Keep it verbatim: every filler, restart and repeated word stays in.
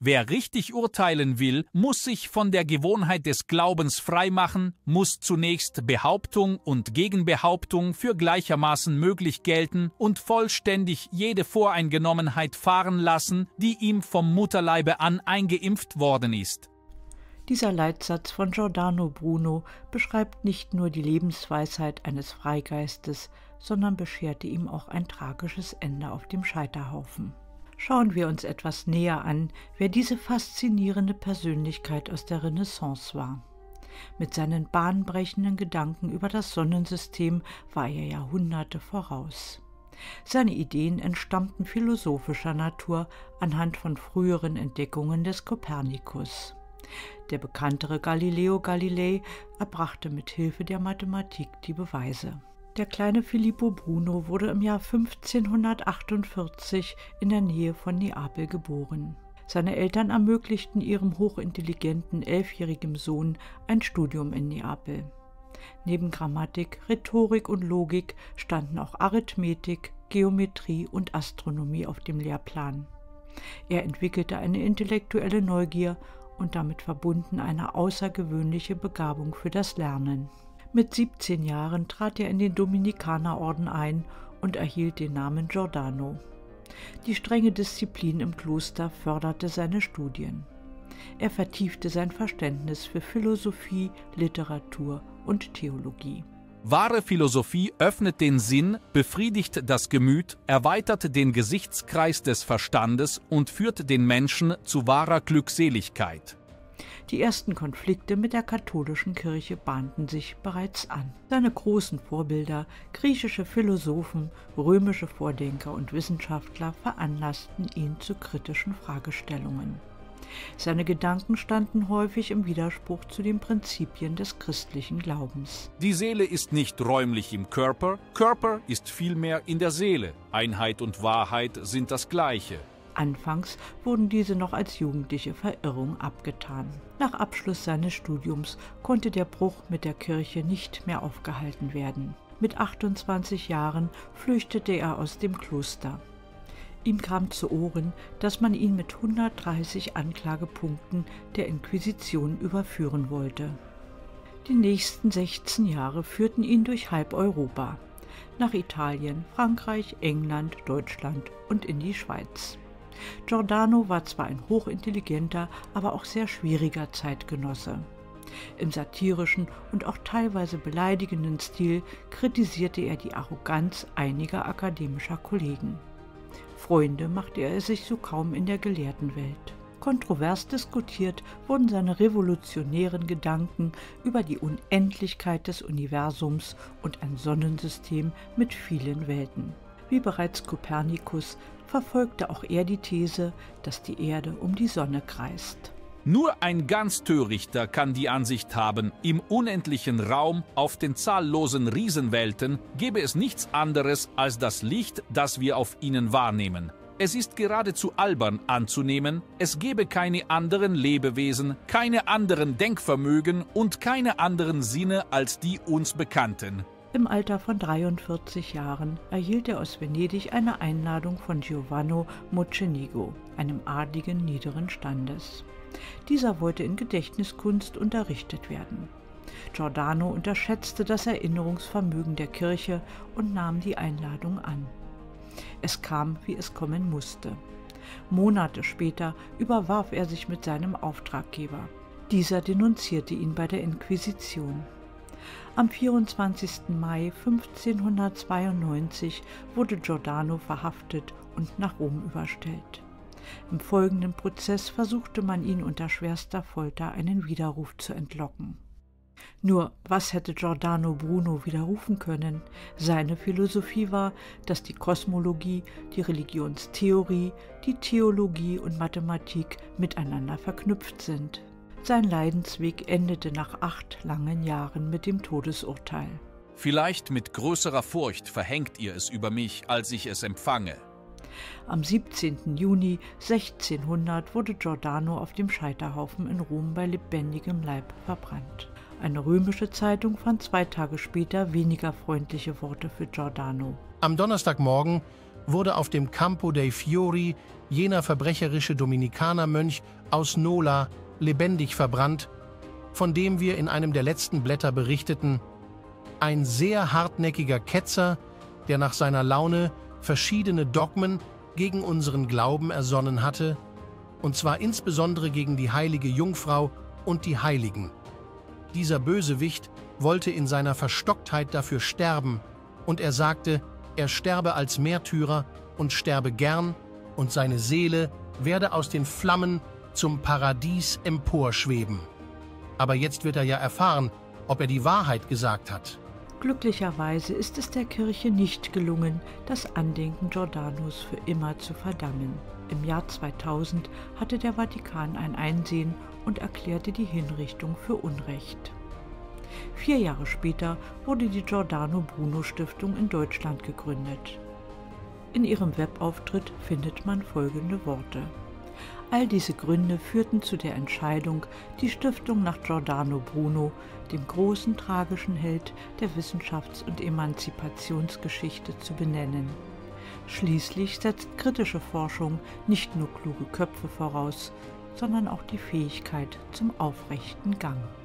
Wer richtig urteilen will, muss sich von der Gewohnheit des Glaubens freimachen, muss zunächst Behauptung und Gegenbehauptung für gleichermaßen möglich gelten und vollständig jede Voreingenommenheit fahren lassen, die ihm vom Mutterleibe an eingeimpft worden ist. Dieser Leitsatz von Giordano Bruno beschreibt nicht nur die Lebensweisheit eines Freigeistes, sondern bescherte ihm auch ein tragisches Ende auf dem Scheiterhaufen. Schauen wir uns etwas näher an, wer diese faszinierende Persönlichkeit aus der Renaissance war. Mit seinen bahnbrechenden Gedanken über das Sonnensystem war er Jahrhunderte voraus. Seine Ideen entstammten philosophischer Natur anhand von früheren Entdeckungen des Kopernikus. Der bekanntere Galileo Galilei erbrachte mit Hilfe der Mathematik die Beweise. Der kleine Filippo Bruno wurde im Jahr fünfzehnhundertachtundvierzig in der Nähe von Neapel geboren. Seine Eltern ermöglichten ihrem hochintelligenten elfjährigen Sohn ein Studium in Neapel. Neben Grammatik, Rhetorik und Logik standen auch Arithmetik, Geometrie und Astronomie auf dem Lehrplan. Er entwickelte eine intellektuelle Neugier und damit verbunden eine außergewöhnliche Begabung für das Lernen. Mit siebzehn Jahren trat er in den Dominikanerorden ein und erhielt den Namen Giordano. Die strenge Disziplin im Kloster förderte seine Studien. Er vertiefte sein Verständnis für Philosophie, Literatur und Theologie. Wahre Philosophie öffnet den Sinn, befriedigt das Gemüt, erweitert den Gesichtskreis des Verstandes und führt den Menschen zu wahrer Glückseligkeit. Die ersten Konflikte mit der katholischen Kirche bahnten sich bereits an. Seine großen Vorbilder, griechische Philosophen, römische Vordenker und Wissenschaftler veranlassten ihn zu kritischen Fragestellungen. Seine Gedanken standen häufig im Widerspruch zu den Prinzipien des christlichen Glaubens. Die Seele ist nicht räumlich im Körper, Körper ist vielmehr in der Seele. Einheit und Wahrheit sind das Gleiche. Anfangs wurden diese noch als jugendliche Verirrung abgetan. Nach Abschluss seines Studiums konnte der Bruch mit der Kirche nicht mehr aufgehalten werden. Mit achtundzwanzig Jahren flüchtete er aus dem Kloster. Ihm kam zu Ohren, dass man ihn mit hundertdreißig Anklagepunkten der Inquisition überführen wollte. Die nächsten sechzehn Jahre führten ihn durch halb Europa, nach Italien, Frankreich, England, Deutschland und in die Schweiz. Giordano war zwar ein hochintelligenter, aber auch sehr schwieriger Zeitgenosse. Im satirischen und auch teilweise beleidigenden Stil kritisierte er die Arroganz einiger akademischer Kollegen. Freunde machte er sich so kaum in der Gelehrtenwelt. Kontrovers diskutiert wurden seine revolutionären Gedanken über die Unendlichkeit des Universums und ein Sonnensystem mit vielen Welten. Wie bereits Kopernikus verfolgte auch er die These, dass die Erde um die Sonne kreist. Nur ein ganz Törichter kann die Ansicht haben, im unendlichen Raum auf den zahllosen Riesenwelten gebe es nichts anderes als das Licht, das wir auf ihnen wahrnehmen. Es ist geradezu albern anzunehmen, es gebe keine anderen Lebewesen, keine anderen Denkvermögen und keine anderen Sinne als die uns bekannten. Im Alter von dreiundvierzig Jahren erhielt er aus Venedig eine Einladung von Giovanni Mocenigo, einem Adligen niederen Standes. Dieser wollte in Gedächtniskunst unterrichtet werden. Giordano unterschätzte das Erinnerungsvermögen der Kirche und nahm die Einladung an. Es kam, wie es kommen musste. Monate später überwarf er sich mit seinem Auftraggeber. Dieser denunzierte ihn bei der Inquisition. Am vierundzwanzigsten Mai fünfzehnhundertzweiundneunzig wurde Giordano verhaftet und nach Rom überstellt. Im folgenden Prozess versuchte man ihn unter schwerster Folter einen Widerruf zu entlocken. Nur, was hätte Giordano Bruno widerrufen können? Seine Philosophie war, dass die Kosmologie, die Religionstheorie, die Theologie und Mathematik miteinander verknüpft sind. Sein Leidensweg endete nach acht langen Jahren mit dem Todesurteil. Vielleicht mit größerer Furcht verhängt ihr es über mich, als ich es empfange. Am siebzehnten Juni sechzehnhundert wurde Giordano auf dem Scheiterhaufen in Rom bei lebendigem Leib verbrannt. Eine römische Zeitung fand zwei Tage später weniger freundliche Worte für Giordano. Am Donnerstagmorgen wurde auf dem Campo dei Fiori jener verbrecherische Dominikanermönch aus Nola lebendig verbrannt, von dem wir in einem der letzten Blätter berichteten, ein sehr hartnäckiger Ketzer, der nach seiner Laune verschiedene Dogmen gegen unseren Glauben ersonnen hatte, und zwar insbesondere gegen die heilige Jungfrau und die Heiligen. Dieser Bösewicht wollte in seiner Verstocktheit dafür sterben, und er sagte, er sterbe als Märtyrer und sterbe gern, und seine Seele werde aus den Flammen zum Paradies emporschweben. Aber jetzt wird er ja erfahren, ob er die Wahrheit gesagt hat. Glücklicherweise ist es der Kirche nicht gelungen, das Andenken Giordanos für immer zu verdammen. Im Jahr zweitausend hatte der Vatikan ein Einsehen und erklärte die Hinrichtung für Unrecht. Vier Jahre später wurde die Giordano Bruno Stiftung in Deutschland gegründet. In ihrem Webauftritt findet man folgende Worte: All diese Gründe führten zu der Entscheidung, die Stiftung nach Giordano Bruno, dem großen tragischen Held der Wissenschafts- und Emanzipationsgeschichte, zu benennen. Schließlich setzt kritische Forschung nicht nur kluge Köpfe voraus, sondern auch die Fähigkeit zum aufrechten Gang.